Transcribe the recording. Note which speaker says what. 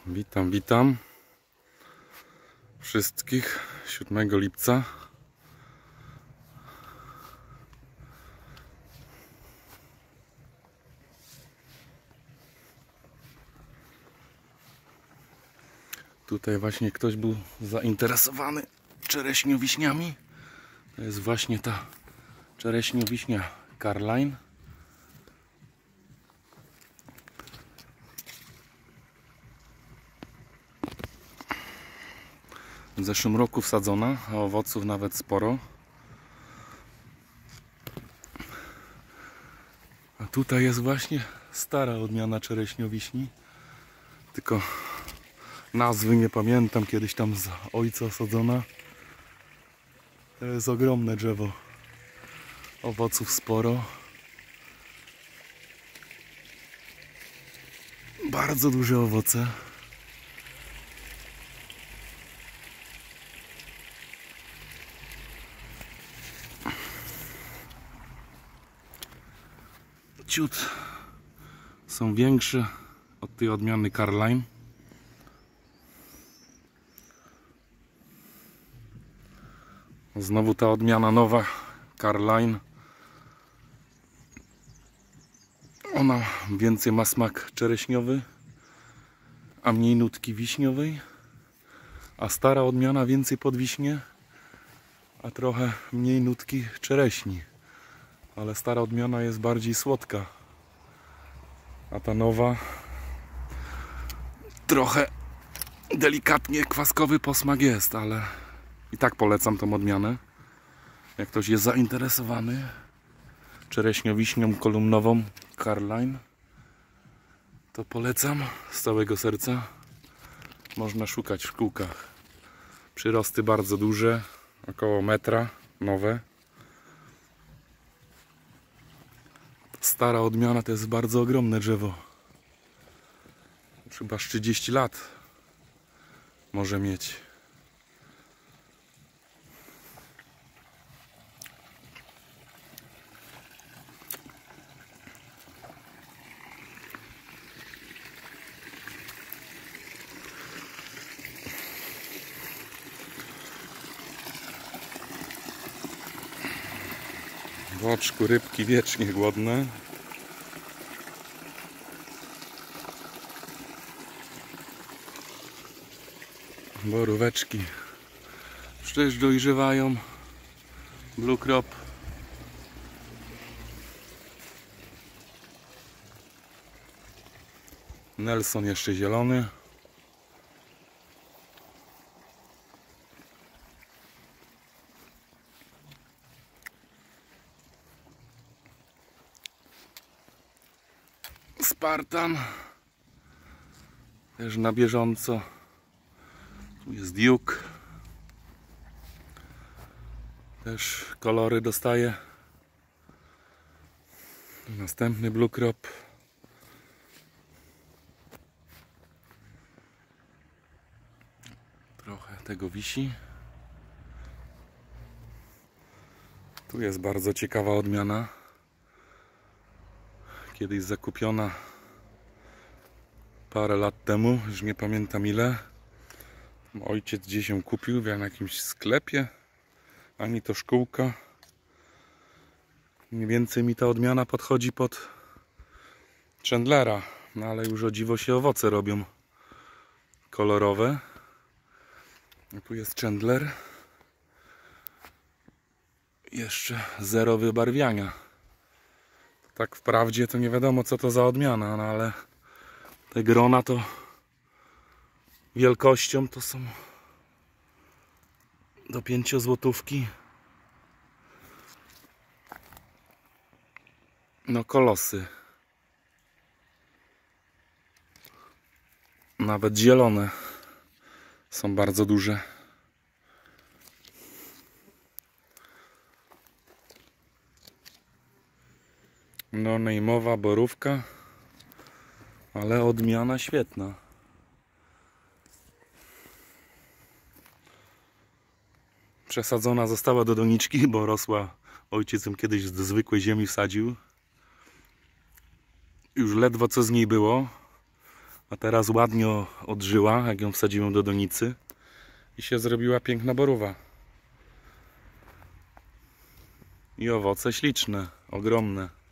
Speaker 1: Witam wszystkich 7 lipca. Tutaj właśnie ktoś był zainteresowany czereśniowiśniami. To jest właśnie ta czereśniowiśnia Carline. W zeszłym roku wsadzona, a owoców nawet sporo. A tutaj jest właśnie stara odmiana czereśniowiśni. Tylko nazwy nie pamiętam, kiedyś tam z ojca osadzona. To jest ogromne drzewo. Owoców sporo. Bardzo duże owoce. Ciut są większe od tej odmiany Carline. Znowu ta odmiana nowa Carline. Ona więcej ma smak czereśniowy, a mniej nutki wiśniowej. A stara odmiana więcej podwiśnie, a trochę mniej nutki czereśni. Ale stara odmiana jest bardziej słodka, a ta nowa trochę delikatnie kwaskowy posmak jest, ale i tak polecam tą odmianę. Jak ktoś jest zainteresowany czereśniowiśnią kolumnową Carline, to polecam z całego serca. Można szukać w szkółkach. Przyrosty bardzo duże, około metra, nowe. Stara odmiana to jest bardzo ogromne drzewo. Chyba 30 lat może mieć. W oczku rybki wiecznie głodne. Boróweczki przecież dojrzewają. Blue crop. Nelson jeszcze zielony. Spartan też na bieżąco. Tu jest Duke. Też kolory dostaje. Następny Blue crop. Trochę tego wisi. Tu jest bardzo ciekawa odmiana. Kiedyś zakupiona parę lat temu, już nie pamiętam ile. Ojciec gdzieś ją kupił w jakimś sklepie, ani to szkółka. Mniej więcej mi ta odmiana podchodzi pod Chandlera, no ale już o dziwo się owoce robią kolorowe. A tu jest Chandler. Jeszcze zero wybarwiania. Tak wprawdzie to nie wiadomo co to za odmiana, no ale te grona to wielkością to są do 5 złotówki. No kolosy. Nawet zielone są bardzo duże. No nejmowa borówka, ale odmiana świetna. Przesadzona została do doniczki, bo rosła, ojciec ją kiedyś do zwykłej ziemi wsadził. Już ledwo co z niej było, A teraz ładnie odżyła, jak ją wsadziłem do donicy i się zrobiła piękna borowa. I owoce śliczne, ogromne.